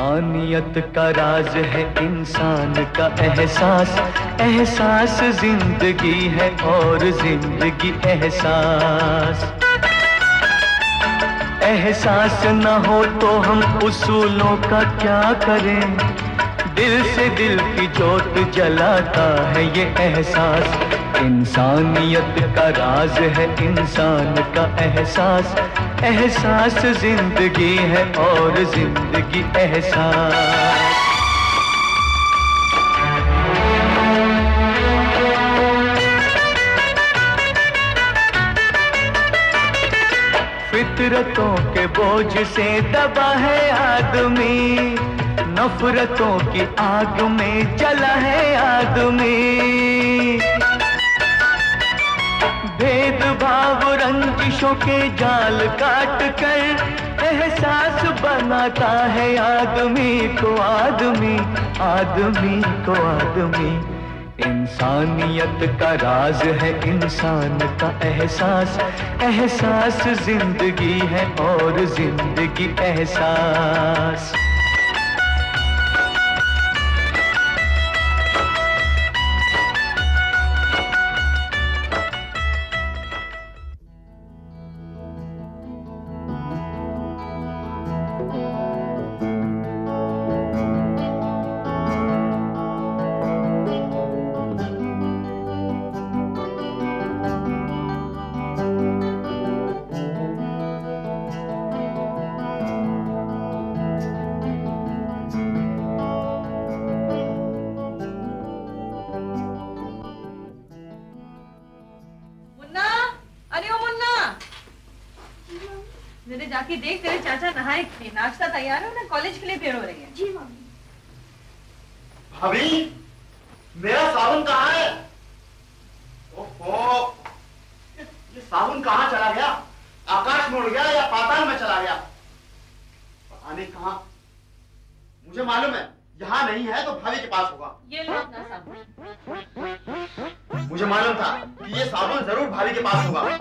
इंसानियत का राज है इंसान का एहसास, एहसास जिंदगी है और जिंदगी एहसास। एहसास न हो तो हम उसूलों का क्या करें, दिल से दिल की जोत जलाता है ये एहसास। इंसानियत का राज है इंसान का एहसास, एहसास जिंदगी है और जिंदगी एहसास। फितरतों के बोझ से दबा है आदमी, नफरतों की आग में जला है आदमी। भेदभाव रंजिशों के जाल काट कर एहसास बनाता है आदमी को आदमी, आदमी को आदमी। इंसानियत का राज है इंसान का एहसास, एहसास जिंदगी है और जिंदगी एहसास। जाके देख तेरे चाचा नहाए थे, नाश्ता तैयार है, उन्हें कॉलेज के लिए तैयार हो रही है। जी मम्मी। भाभी मेरा साबुन कहाँ है? ओहो, ये साबुन कहाँ चला गया? आकाश में उड़ गया या पाताल में चला गया? पता नहीं कहाँ। मुझे मालूम है यहाँ नहीं है तो भाभी के पास होगा। ये लो अपना साबुन। मुझे मालूम था कि ये साबुन जरूर भाभी के पास होगा।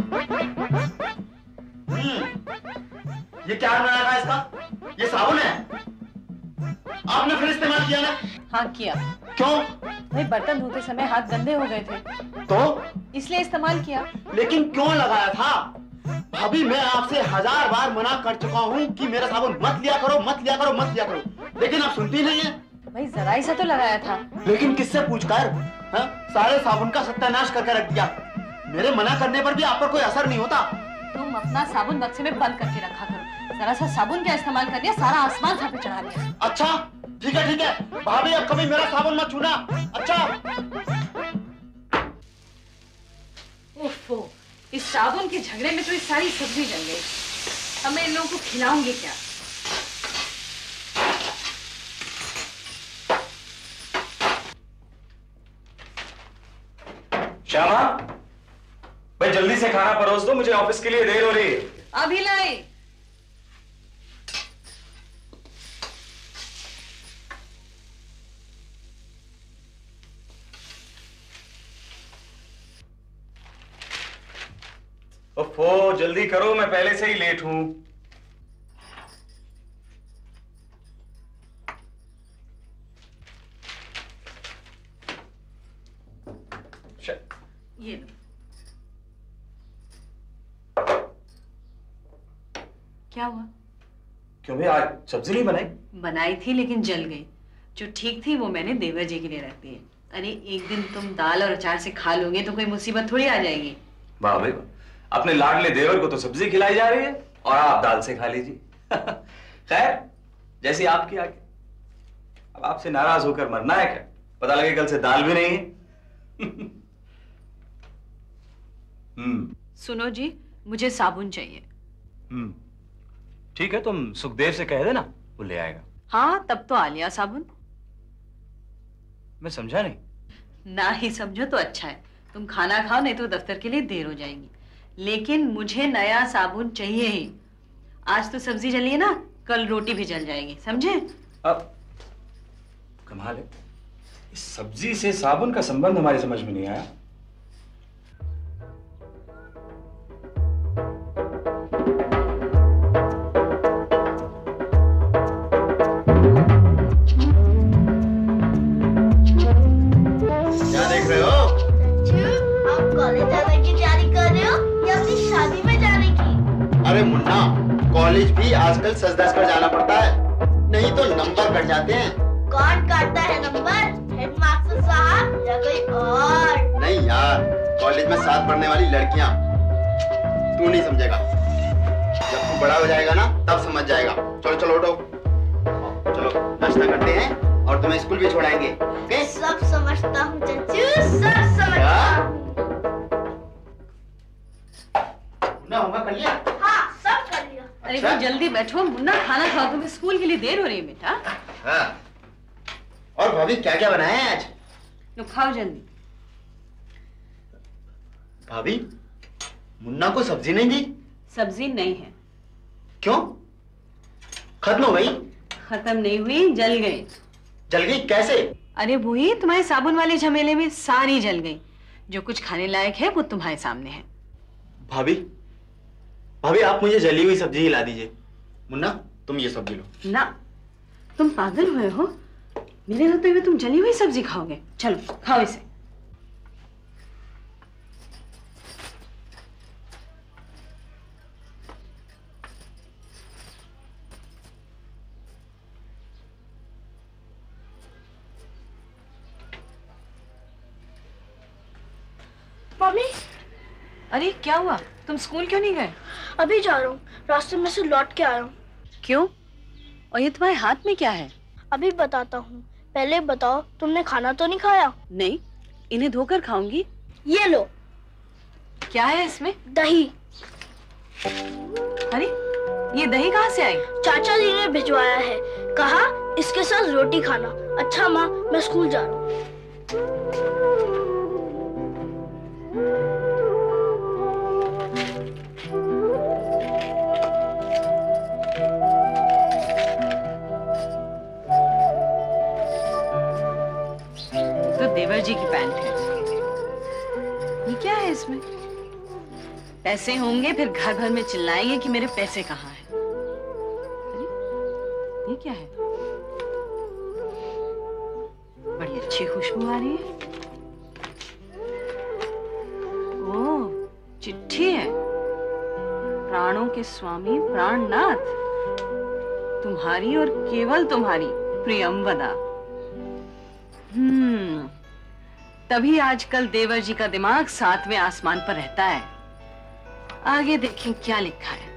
ये क्या बनाया था इसका? ये साबुन है? आपने फिर इस्तेमाल किया ना? हाँ किया। क्यों? भाई बर्तन धोते समय हाथ गंदे हो गए थे तो इसलिए इस्तेमाल किया। लेकिन क्यों लगाया था? भाभी मैं आपसे 1000 बार मना कर चुका हूँ कि मेरा साबुन मत लिया करो, मत लिया करो, मत लिया करो, लेकिन आप सुनती नहीं है। भाई जरा ही सा तो लगाया था। लेकिन किससे पूछकर? सारे साबुन का सत्यानाश करके रख दिया। मेरे मना करने पर भी आप पर कोई असर नहीं होता। तुम अपना साबुन बक्से में बंद करके रखा करो। जरा सा साबुन का इस्तेमाल कर दिया, सारा आसमान सर पे चढ़ा दिया। अच्छा ठीक है ठीक है, भाभी अब कभी मेरा साबुन मत छूना। अच्छा। ओफो, इस साबुन के झगड़े में तो इस सारी सब्जी जल गई। अब मैं इन लोगों को खिलाऊंगी क्या? श्यामा, भाई जल्दी से खाना परोस दो, मुझे ऑफिस के लिए देर हो रही है। अभी लाई। ओफो, जल्दी करो, मैं पहले से ही लेट हूं। ये लो। क्या हुआ? क्यों भाई, आज सब्जी नहीं बनाई? बनाई थी लेकिन जल गई। जो ठीक थी वो मैंने देवर जी के लिए रख दी है। अरे एक दिन तुम दाल और अचार से खा लोगे तो कोई मुसीबत थोड़ी आ जाएगी। वाह भाई वाह, अपने लाडले देवर को तो सब्जी खिलाई जा रही है और आप दाल से खा लीजिए। खैर, जैसी आपकी आगे। अब आपसे नाराज होकर मरना है क्या? पता लगे कल से दाल भी नहीं है। सुनो जी, मुझे साबुन चाहिए। ठीक है, तुम सुखदेव से कह देना, वो ले आएगा। हाँ, तब तो आ लिया साबुन। मैं समझा नहीं। ना ही समझो तो अच्छा है। तुम खाना खाओ, नहीं तो दफ्तर के लिए देर हो जाएगी। लेकिन मुझे नया साबुन चाहिए ही। आज तो सब्जी जली है ना, कल रोटी भी जल जाएगी, समझे? अब कमाल है, इस सब्जी से साबुन का संबंध हमारी समझ में नहीं आया। अरे मुन्ना, कॉलेज भी आजकल सज धज कर जाना पड़ता है, नहीं तो नंबर कट जाते हैं। कौन काटता है नंबर? हेडमास्टर साहब या कोई और? नहीं यार, कॉलेज में साथ पढ़ने वाली लड़कियां। तू नहीं समझेगा, जब तू बड़ा हो जाएगा ना तब समझ जाएगा। चलो चलो उठो, चलो नाश्ता करते हैं और तुम्हें स्कूल भी छोड़ाएंगे। ओके? सब समझता हूँ चाचू, सब समझता हूँ। मुन्ना होमवर्क कर लिया? हाँ, सब कर लिया। अरे तुम जल्दी बैठो मुन्ना, खाना खाओ, तुम्हें स्कूल के लिए देर हो रही है बेटा। हाँ। और भाभी क्या क्या बनाया है आज? लो खाओ जल्दी। भाभी, मुन्ना को सब्जी नहीं दी? सब्जी नहीं है। क्यों? खत्म हो गई? खत्म नहीं हुई, जल गई। जल गई कैसे? अरे वही तुम्हारे साबुन वाले झमेले में सारी जल गई। जो कुछ खाने लायक है वो तुम्हारे सामने है। भाभी, भाभी आप मुझे जली हुई सब्जी खिला दीजिए। मुन्ना तुम ये सब्जी लो। ना, तुम पागल हुए हो? मेरे होते हुए तुम जली हुई सब्जी खाओगे? चलो खाओ इसे। मम्मी, अरे क्या हुआ? तुम स्कूल क्यों नहीं गए? अभी जा रहा हूँ, रास्ते में से लौट के आया हूँ। क्यों? और ये तुम्हारे हाथ में क्या है? अभी बताता हूँ, पहले बताओ तुमने खाना तो नहीं खाया? नहीं, इन्हें धोकर खाऊंगी। ये लो। क्या है इसमें? दही। अरे ये दही कहाँ से आई? चाचा जी ने भिजवाया है, कहा इसके साथ रोटी खाना। अच्छा माँ, मैं स्कूल जा रहा हूँ। देवर जी की पैंट है। ये क्या है इसमें? पैसे होंगे फिर घर भर में चिल्लाएंगे कि मेरे पैसे कहाँ हैं। अरे ये क्या है? बड़ी अच्छी खुशबू आ रही है। ओह, चिट्ठी है। प्राणों के स्वामी प्राणनाथ, तुम्हारी और केवल तुम्हारी प्रियमवदा। तभी आजकल देवर जी का दिमाग 7वें आसमान पर रहता है। आगे देखें क्या लिखा है।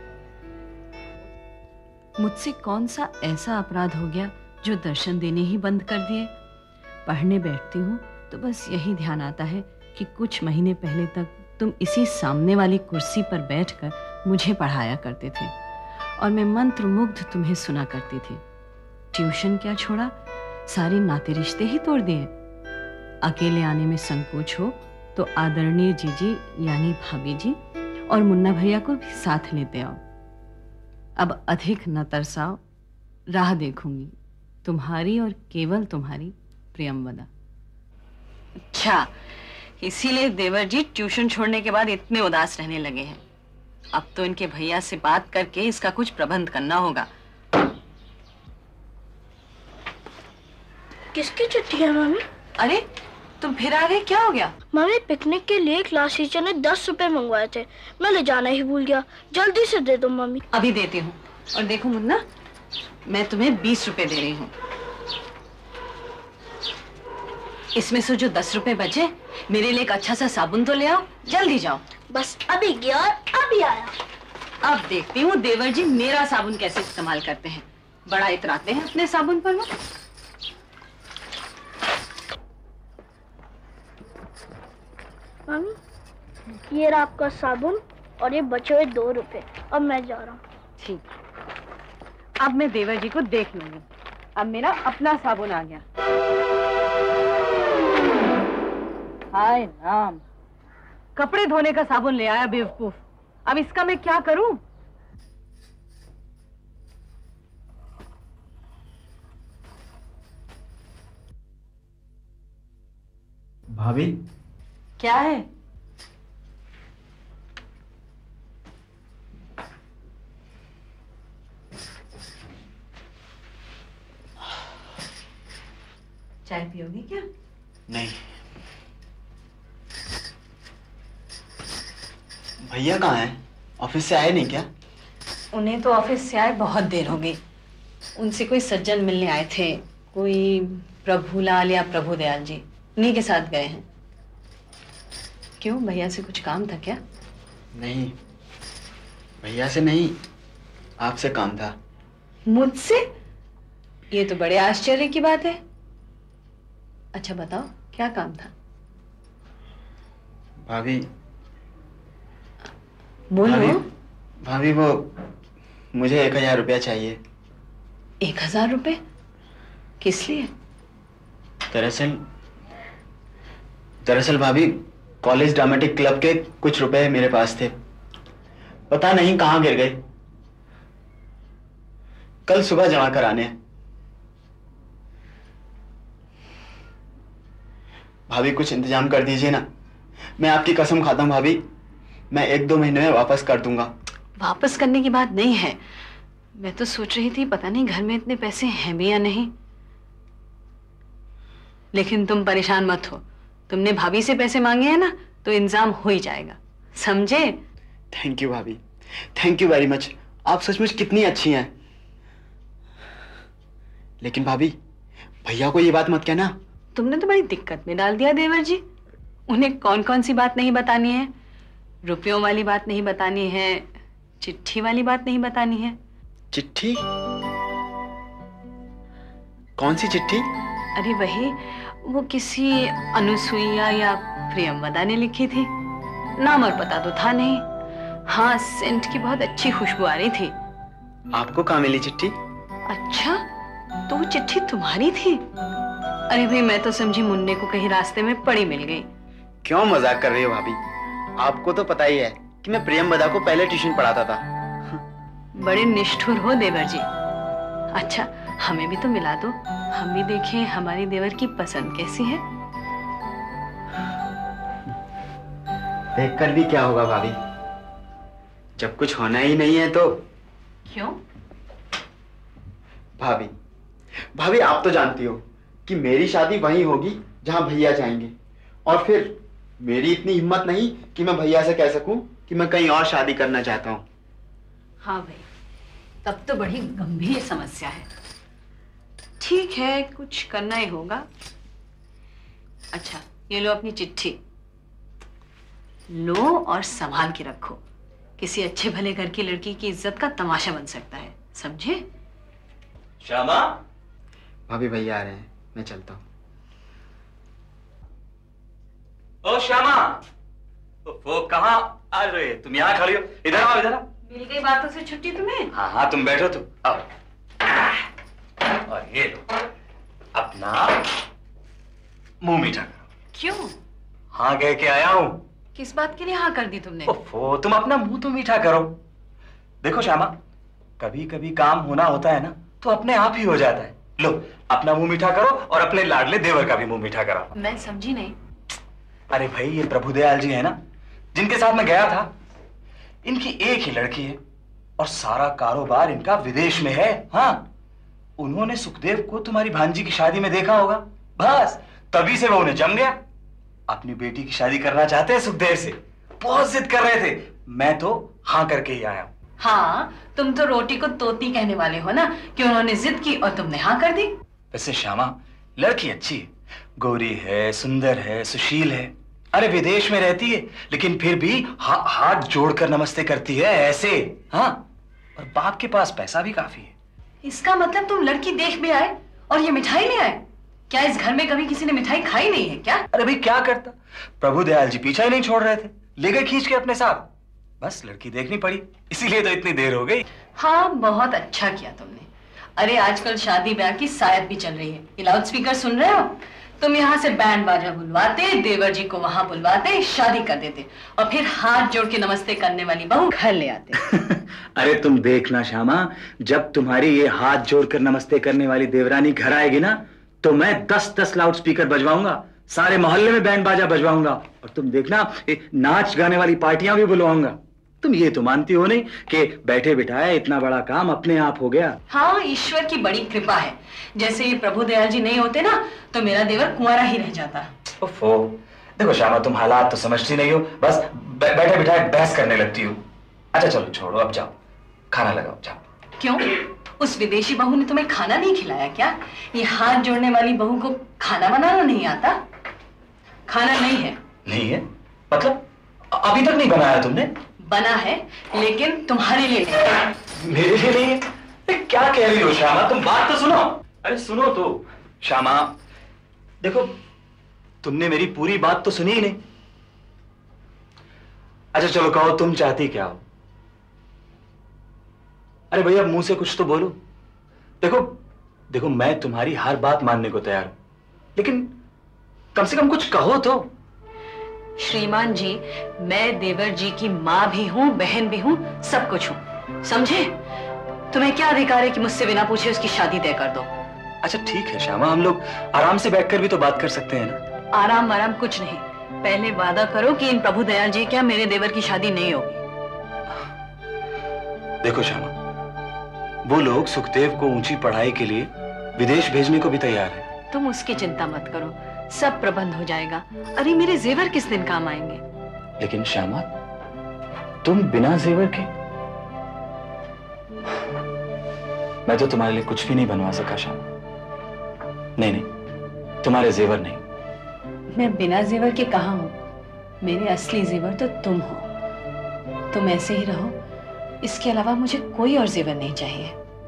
मुझसे कौन सा ऐसा अपराध हो गया जो दर्शन देने ही बंद कर दिए? पढ़ने बैठती हूँ तो बस यही ध्यान आता है कि कुछ महीने पहले तक तुम इसी सामने वाली कुर्सी पर बैठकर मुझे पढ़ाया करते थे और मैं मंत्रमुग्ध तुम्हें सुना करती थी। ट्यूशन क्या छोड़ा, सारे नाते रिश्ते ही तोड़ दिए। अकेले आने में संकोच हो तो आदरणीय जीजी यानी भाभी जी और मुन्ना भैया को भी साथ लेते आओ। अब अधिक न तरसाओ, राह देखूंगी। तुम्हारी और केवल तुम्हारी प्रियमवदा। अच्छा, इसीलिए देवर जी ट्यूशन छोड़ने के बाद इतने उदास रहने लगे हैं। अब तो इनके भैया से बात करके इसका कुछ प्रबंध करना होगा। किसकी चिट्ठी है मम्मी? अरे तुम फिर आ गए, क्या हो गया? मम्मी, पिकनिक के लिए क्लास टीचर ने 10 रुपए मंगवाए थे, मैं ले जाना ही भूल गया। जल्दी से दे दो मम्मी। अभी देती हूँ। और देखो मुन्ना, मैं तुम्हें 20 रुपए दे रही हूँ। इसमें से जो 10 रुपए बचे, मेरे लिए एक अच्छा सा साबुन तो ले आओ। जल्दी जाओ। बस अभी गया और अभी आया। अब देखती हूँ देवर जी मेरा साबुन कैसे इस्तेमाल करते हैं। बड़ा इतराते हैं अपने साबुन पर वो। मम्मी, ये रहा आपका साबुन और ये बचे हुए 2 रुपए। अब मैं जा रहा हूँ। ठीक, अब मैं देवर जी को देख लूंगी। अब मेरा अपना साबुन आ गया। हाय राम, कपड़े धोने का साबुन ले आया बेवकूफ। अब इसका मैं क्या करूं? भाभी, क्या है? चाय पियोगी क्या? नहीं। भैया कहाँ हैं? ऑफिस से आए नहीं क्या? उन्हें तो ऑफिस से आए बहुत देर हो गई। उनसे कोई सज्जन मिलने आए थे, कोई प्रभुलाल या प्रभुदयाल जी, उन्हीं के साथ गए हैं। क्यों, भैया से कुछ काम था क्या? नहीं, भैया से नहीं, आपसे काम था। मुझसे? ये तो बड़े आश्चर्य की बात है। अच्छा बताओ, क्या काम था? भाभी, बोलो। भाभी वो मुझे 1000 रुपया चाहिए। 1000 रुपए? किस लिए? दरअसल भाभी, कॉलेज ड्रामेटिक क्लब के कुछ रुपए मेरे पास थे, पता नहीं कहां गिर गए। कल सुबह जमा कराने हैं। भाभी कुछ इंतजाम कर दीजिए ना, मैं आपकी कसम खाता हूं भाभी, मैं 1-2 महीने में वापस कर दूंगा। वापस करने की बात नहीं है, मैं तो सोच रही थी पता नहीं घर में इतने पैसे हैं भी या नहीं। लेकिन तुम परेशान मत हो, तुमने भाभी से पैसे मांगे हैं ना, तो इंतजाम हो ही जाएगा, समझे? थैंक यू भाभी, थैंक यू वेरी मच। आप सचमुच कितनी अच्छी हैं। लेकिन भाभी, भैया को ये बात मत कहना। तुमने तो बड़ी दिक्कत में डाल दिया देवर जी। उन्हें कौन कौन सी बात नहीं बतानी है? रुपयों वाली बात नहीं बतानी है, चिट्ठी वाली बात नहीं बतानी है। चिट्ठी? कौन सी चिट्ठी? अरे वही, वो किसी अनुसुईया या प्रियमवदा ने लिखी थी। नाम और पता तो था नहीं। हाँ, सेंट की बहुत अच्छी खुशबू आ रही थी। आपको कहाँ मिली चिट्ठी? अच्छा, तो वो चिट्ठी तुम्हारी थी? अरे भाई, मैं तो समझी मुन्ने को कहीं रास्ते में पड़ी मिल गई। क्यों मजाक कर रही हो भाभी? आपको तो पता ही है कि मैं प्रियमवदा को पहले ट्यूशन पढ़ाता था। बड़े निष्ठुर हो देवर जी। अच्छा, हमें भी तो मिला दो, हम भी देखें हमारी देवर की पसंद कैसी है। देखकर भी क्या होगा भाभी, जब कुछ होना ही नहीं है तो। क्यों? भाभी आप तो जानती हो कि मेरी शादी वहीं होगी जहां भैया जाएंगे, और फिर मेरी इतनी हिम्मत नहीं कि मैं भैया से कह सकूं कि मैं कहीं और शादी करना चाहता हूं। हाँ भाई, तब तो बड़ी गंभीर समस्या है। ठीक है, कुछ करना ही होगा। अच्छा, ये लो अपनी चिट्ठी, लो और संभाल के रखो। किसी अच्छे भले घर की लड़की की इज्जत का तमाशा बन सकता है, समझे? श्यामा? भाभी भैया आ रहे हैं, मैं चलता हूं। ओ श्यामा, वो कहाँ? अरे तुम यहाँ खड़ी हो, इधर आओ, इधर आओ। मिल गई बातों से छुट्टी तुम्हें? हाँ हाँ, तुम बैठो, तुम आओ। और ये लो, अपना मुंह मीठा करो। क्यों? हाँ कह के आया हूं। किस बात के लिए हाँ कर दी तुमने? ओफो, तुम अपना मुंह तो मीठा करो। देखो श्यामा, कभी कभी काम होना होता है ना, तो अपने आप ही हो जाता है। लो, अपना मुंह मीठा करो और अपने लाडले देवर का भी मुंह मीठा करो। मैं समझी नहीं। अरे भाई, ये प्रभुदयाल जी है ना, जिनके साथ मैं गया था, इनकी एक ही लड़की है और सारा कारोबार इनका विदेश में है। हाँ, उन्होंने सुखदेव को तुम्हारी भांजी की शादी में देखा होगा, बस तभी से वो उन्हें जम गया। अपनी बेटी की शादी करना चाहते हैं सुखदेव से, बहुत जिद कर रहे थे। मैं तो हाँ करके ही आया हूं। हाँ, तुम तो रोटी को तोती कहने वाले हो ना, कि उन्होंने जिद की और तुमने हाँ कर दी। वैसे श्यामा, लड़की अच्छी है, गोरी है, सुंदर है, सुशील है। अरे विदेश में रहती है, लेकिन फिर भी हाथ जोड़कर नमस्ते करती है ऐसे। हाँ, और बाप के पास पैसा भी काफी है। इसका मतलब तुम लड़की देख भी आए और ये मिठाई ले आए? क्या इस घर में कभी किसी ने मिठाई खाई नहीं है क्या? अरे भाई क्या करता, प्रभुदयाल जी पीछा ही नहीं छोड़ रहे थे, ले गए खींच के अपने साथ। बस लड़की देखनी पड़ी, इसीलिए तो इतनी देर हो गई। हाँ, बहुत अच्छा किया तुमने। अरे आजकल शादी ब्याह की सायत भी चल रही है, ये लाउड स्पीकर सुन रहे हो? तुम यहाँ से बैंड बाजा बुलवाते, देवर जी को वहां बुलवाते, शादी कर देते और फिर हाथ जोड़ के नमस्ते करने वाली बहू घर ले आते। अरे तुम देखना श्यामा, जब तुम्हारी ये हाथ जोड़कर नमस्ते करने वाली देवरानी घर आएगी ना, तो मैं 10-10 लाउड स्पीकर बजवाऊंगा, सारे मोहल्ले में बैंड बाजा बजवाऊंगा, और तुम देखना नाच गाने वाली पार्टियां भी बुलवाऊंगा। तुम ये तो मानती हो नहीं कि बैठे बिठाए इतना बड़ा काम अपने आप हो गया। हाँ, ईश्वर की बड़ी कृपा है। जैसे ये प्रभुदयाल जी नहीं होते ना, तो मेरा देवर कुंवारा ही रह जाता। ओफो, देखो श्यामा, तुम हालात तो समझती नहीं हो, बस बैठे बिठाए बहस करने लगती हो। अच्छा चलो छोड़ो, अब जाओ, खाना लगाओ जाओ। क्यों? उस विदेशी बहू ने तुम्हें खाना नहीं खिलाया क्या? ये हाथ जोड़ने वाली बहू को खाना बनाना नहीं आता? खाना नहीं है। नहीं है मतलब? अभी तक नहीं बनाया तुमने? बना है, लेकिन तुम्हारे लिए नहीं। मेरे लिए नहीं है? क्या कह रही हो श्यामा? तुम बात तो सुनो। अरे सुनो तो श्यामा, देखो तुमने मेरी पूरी बात तो सुनी ही नहीं। अच्छा चलो कहो तुम चाहती क्या हो? अरे भैया मुंह से कुछ तो बोलो। देखो देखो मैं तुम्हारी हर बात मानने को तैयार हूं, लेकिन कम से कम कुछ कहो तो। श्रीमान जी, मैं देवर जी की माँ भी हूँ, बहन भी हूँ, सब कुछ हूँ, समझे? तुम्हें क्या अधिकार है कि मुझसे बिना पूछे उसकी शादी तय कर दो? अच्छा ठीक है श्यामा, हम लोग आराम से बैठकर भी तो बात कर सकते हैं ना। आराम कुछ नहीं, पहले वादा करो कि इन प्रभु दयाल जी क्या मेरे देवर की शादी नहीं होगी। देखो श्यामा, वो लोग सुखदेव को ऊंची पढ़ाई के लिए विदेश भेजने को भी तैयार है। तुम उसकी चिंता मत करो, सब प्रबंध हो जाएगा। अरे मेरे जेवर किस दिन काम आएंगे? लेकिन श्यामा, तुम बिना जेवर के? मैं तो तुम्हारे लिए कुछ भी नहीं बनवा सका श्यामा। नहीं, तुम्हारे जेवर नहीं। मैं बिना जेवर के कहाँ हूँ? मेरे असली जेवर तो तुम हो। तुम ऐसे ही रहो, इसके अलावा मुझे कोई और जेवर नहीं चाहिए।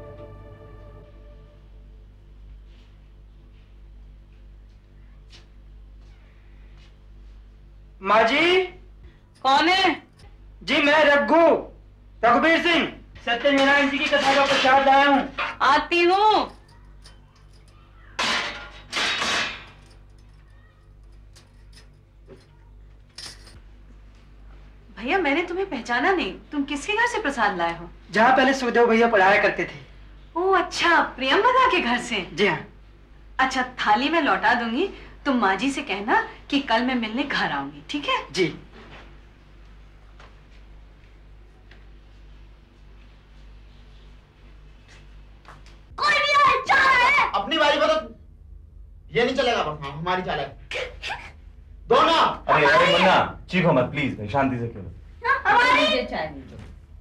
माँ जी। कौन है? जी मैं रघुवीर सिंह सत्यनारायण जी की कथा का प्रसाद लाया हूँ। आती हूँ। भैया मैंने तुम्हें पहचाना नहीं, तुम किसके घर से प्रसाद लाए हो? जहाँ पहले सुखदेव भैया पढ़ाया करते थे। ओह अच्छा, प्रियंवदा के घर से? जी हाँ। अच्छा थाली में लौटा दूंगी, तुम माँ जी से कहना कि कल मैं मिलने घर आऊंगी, ठीक है? जी। कोई भी आए, चाह है। अपनी बारी पर तो ये नहीं चलेगा। हाँ, हमारी चाल है। दो ना। अरे अरे मुन्ना चीखो मत प्लीज भाई, शांति से खेलो। हमारी चाय लीजिए।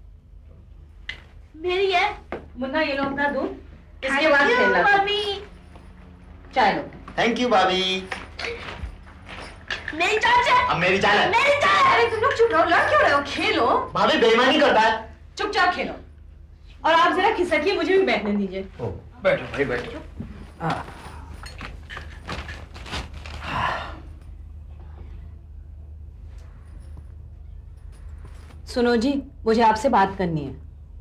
मेरी है। मुन्ना ये लो अपना दूध, इसके बाद खेलना। चाय लो। थैंक यू भाभी। मेरी चाल है। अब मेरी चाल है। मेरी चाल है। अरे तुम लोग चुप रहो, लड़ क्यों रहे हो? खेलो। भाभी बेईमानी करता है। चुपचाप खेलो। और आप जरा खिसकिए, मुझे भी बैठने दीजिए। ओ, बैठो भाई बैठो। सुनो जी, मुझे आपसे बात करनी है।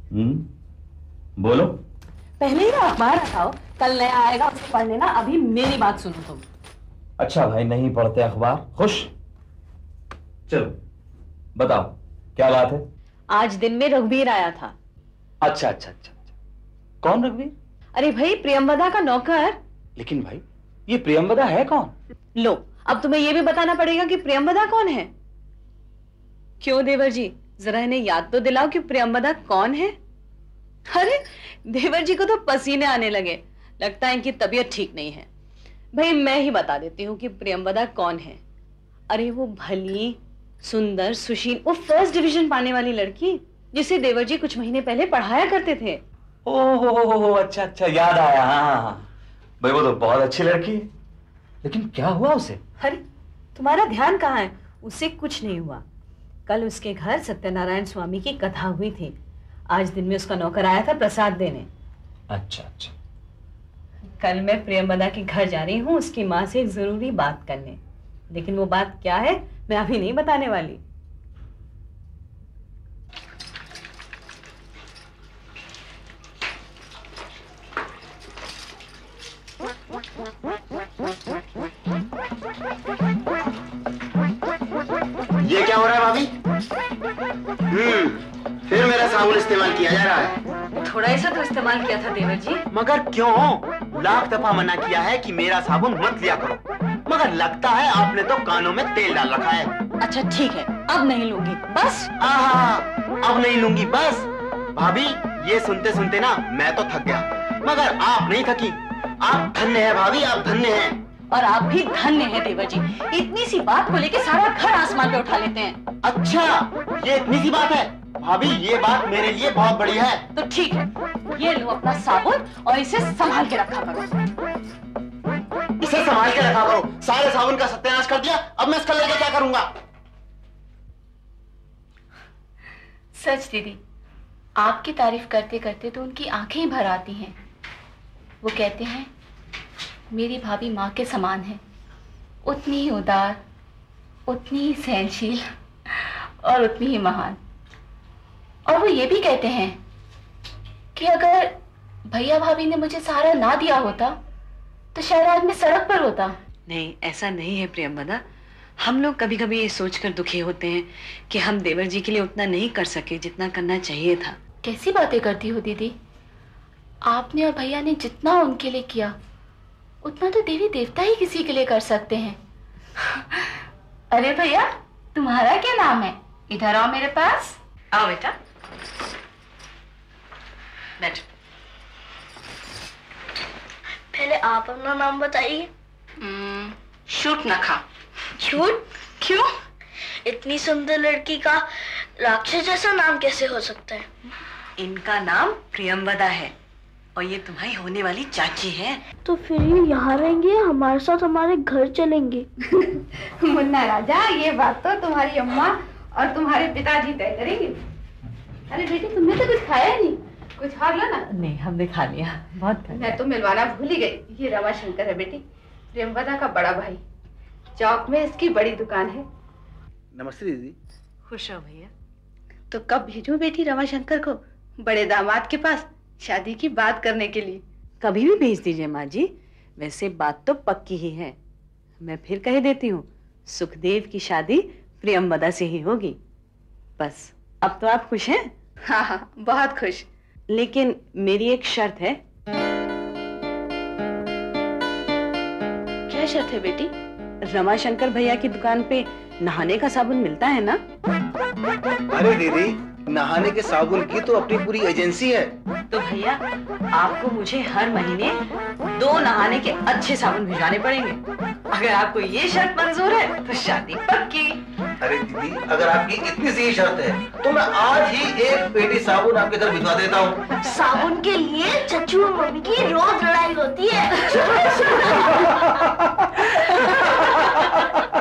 बोलो। पहले ही अखबार हटाओ, कल नया आएगा उसे पढ़ लेना। अभी मेरी बात सुनो तुम। अच्छा भाई नहीं पढ़ते अखबार, खुश? चलो बताओ क्या बात है? आज दिन में रघुवीर आया था। अच्छा अच्छा अच्छा अच्छा, कौन रघुवीर? अरे भाई प्रियंवदा का नौकर। लेकिन भाई ये प्रियंवदा है कौन? लो अब तुम्हें यह भी बताना पड़ेगा कि प्रियंवदा कौन है। क्यों देवर जी, जरा इन्हें याद तो दिलाओ कि प्रियंवदा कौन है। अरे देवर जी को तो पसीने आने लगे, लगता है इनकी तबीयत ठीक नहीं है। भाई मैं ही बता देती हूँ कि प्रियंवदा कौन है। अरे वो भली सुंदर सुशील, वो फर्स्ट डिवीजन पाने वाली लड़की जिसे देवर जी कुछ महीने पहले पढ़ाया करते थे। ओहो अच्छा अच्छा, याद आया। हाँ भाई वो तो बहुत अच्छी लड़की है, लेकिन क्या हुआ उसे? अरे तुम्हारा ध्यान कहाँ है? उसे कुछ नहीं हुआ। कल उसके घर सत्यनारायण स्वामी की कथा हुई थी। आज दिन में उसका नौकर आया था प्रसाद देने। अच्छा अच्छा। कल मैं प्रियंवदा के घर जा रही हूँ उसकी माँ से एक जरूरी बात करने, लेकिन वो बात क्या है मैं अभी नहीं बताने वाली। ये क्या हो रहा है भाभी? फिर मेरा साबुन इस्तेमाल किया जा रहा है। थोड़ा ऐसा तो इस्तेमाल किया था देवर जी। मगर क्यों? लाख दफा मना किया है कि मेरा साबुन मत लिया करो, मगर लगता है आपने तो कानों में तेल डाल रखा है। अच्छा ठीक है, अब नहीं लूंगी बस। अब नहीं लूंगी बस। भाभी ये सुनते सुनते ना मैं तो थक गया, मगर आप नहीं थकी। आप धन्य है भाभी, आप धन्य हैं। और आप भी धन्य हैं देवर जी, इतनी सी बात को लेके सारा घर आसमान पे उठा लेते हैं। अच्छा ये इतनी सी बात है? भाभी ये बात मेरे लिए बहुत बड़ी है। तो ठीक है, ये लो अपना साबुन और इसे संभाल के रखा करो। इसे संभाल के रखा करो? सारे साबुन का सत्यानाश कर दिया, अब मैं इसका लेके क्या करूंगा? सच दीदी, आपकी तारीफ करते करते तो उनकी आंखें ही भर आती हैं। वो कहते हैं मेरी भाभी माँ के समान है, उतनी ही उदार, उतनी ही सहनशील और उतनी ही महान। और वो ये भी कहते हैं कि अगर भैया भाभी ने मुझे सहारा ना दिया होता तो शायद आज मैं सड़क पर होता। नहीं, ऐसा नहीं है प्रियंवदा। हम लोग कभी कभी ये सोचकर दुखी होते हैं कि हम देवर जी के लिए उतना नहीं कर सके जितना करना चाहिए था। कैसी बातें करती हो दीदी, आपने और भैया ने जितना उनके लिए किया उतना तो देवी देवता ही किसी के लिए कर सकते हैं। अरे भैया, तुम्हारा क्या नाम है? इधर आओ मेरे पास। आओ बेटा, बैठ। पहले आप अपना नाम बताइए। शूट नखा। झूठ? क्यों? इतनी सुंदर लड़की का राक्षस जैसा नाम कैसे हो सकता है? इनका नाम प्रियंवदा है और ये तुम्हारी होने वाली चाची है। तो फिर ये यहाँ रहेंगे, हमारे साथ हमारे घर चलेंगे? मुन्ना राजा, ये बात तो तुम्हारी अम्मा और तुम्हारे पिताजी तय करेंगे। अरे बेटी, तुमने तो कुछ खाया नहीं, कुछ और लो ना। नहीं, हमने खा लिया, बहुत खा। मैं तो मिलवाना भूल ही गई। ये रमाशंकर है बेटी, प्रियंवदा का बड़ा भाई। चौक में इसकी बड़ी दुकान है। नमस्ते दीदी। खुश रहो भैया। तो कब भेजूं बेटी रमाशंकर को बड़े दामाद के पास शादी की बात करने के लिए? कभी भी भेज दीजिए माँ जी। वैसे बात तो पक्की ही है, मैं फिर कह देती हूँ, सुखदेव की शादी प्रियंवदा से ही होगी। बस अब तो आप खुश हैं? हाँ हाँ, बहुत खुश। लेकिन मेरी एक शर्त है। क्या शर्त है बेटी? रमाशंकर भैया की दुकान पे नहाने का साबुन मिलता है ना? अरे दीदी, नहाने के साबुन की तो अपनी पूरी एजेंसी है। तो भैया, आपको मुझे हर महीने 2 नहाने के अच्छे साबुन भिजवाने पड़ेंगे। अगर आपको ये शर्त मंजूर है तो शादी पक्की। अरे दीदी, अगर आपकी इतनी सी शर्त है तो मैं आज ही 1 पेटी साबुन आपके घर भिजवा देता हूँ। साबुन के लिए चच्चू और मम्मी की रोज लड़ाई होती है।